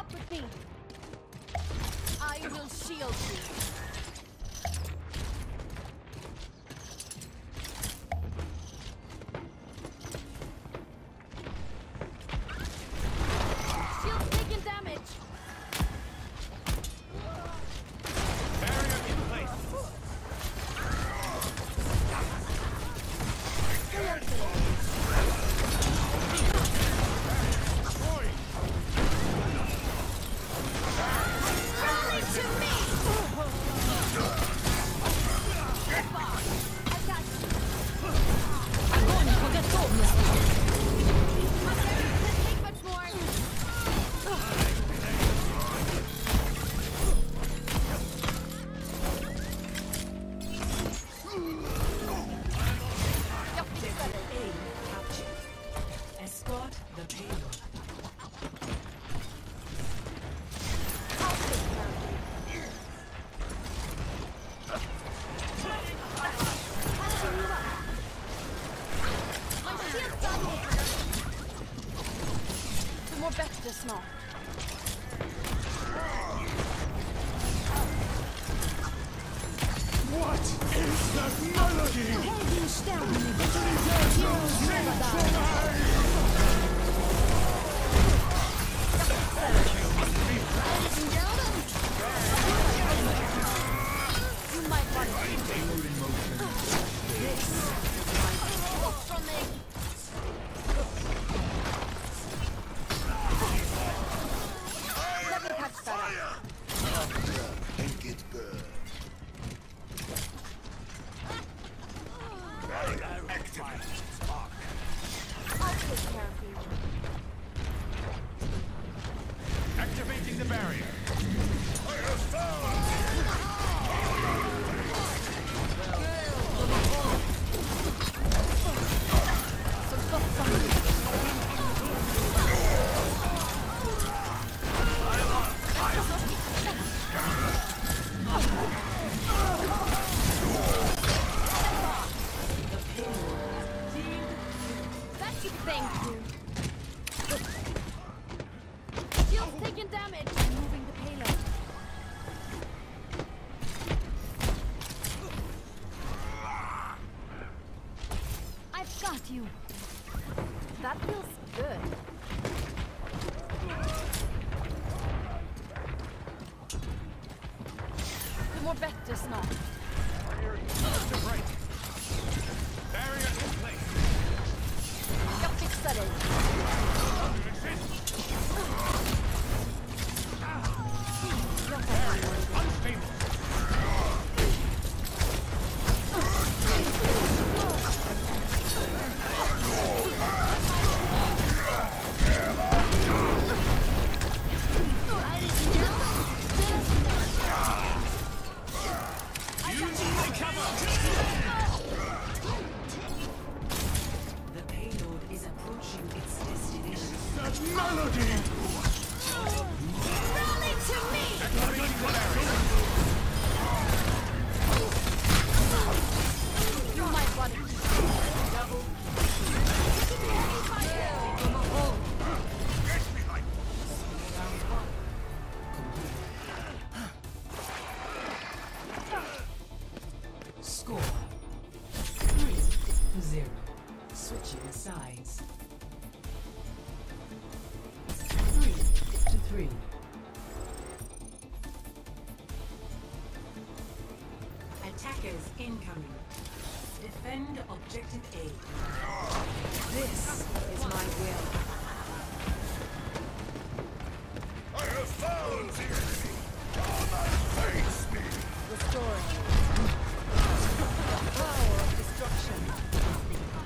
with me. I will shield you. Shield taking damage. Barrier in place. Rally to me! I got you. Огонь по готовности! My barrier doesn't take much more. Yep, fix that. A captured. Escort the payload. I'll take care of you. Patching you up. My shield's done. Two more bets to small. What is that melody? Helden sterben nicht. Heroes never die. Ladies and gentlemen, you might want to look from me. Let me patch that up. Think it's good. I'll take care of you. Activating the barrier. So stop something. That's a thank you. Shield's taking damage. I'm moving the payload. I've got you. That feels good. Two more vectors now. To right. Barrier in place. Jag fixar dig. Unstable. Using the cover. The payload is approaching its destination. That melody. Rally to me! Activating the barrier. You might want to Score 3-0. Switching sides. 3-3. Attackers incoming. Defend objective A. This is my will. I have found the enemy. Come and face me. restore. Power of destruction.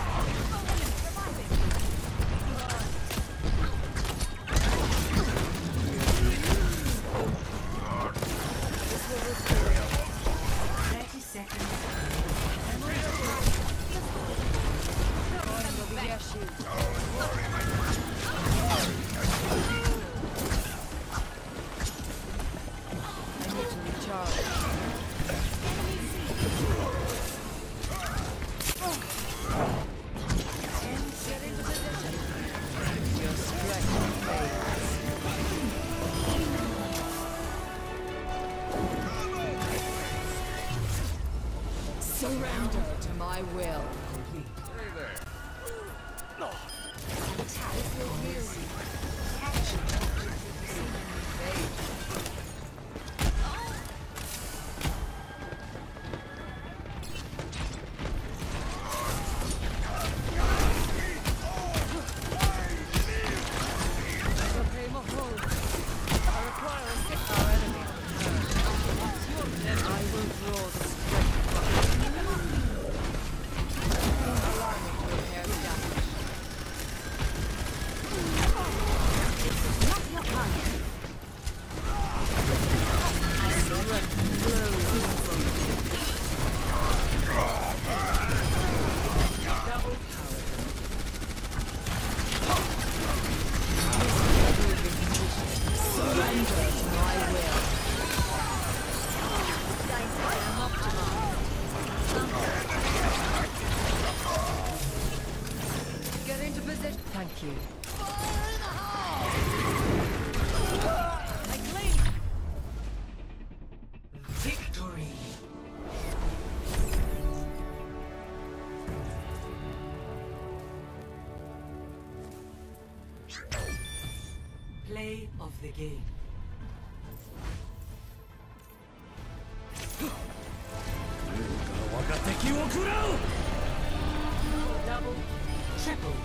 This will restore. 30 seconds. Remember, we are Thank you. Victory. Play of the game. Double, triple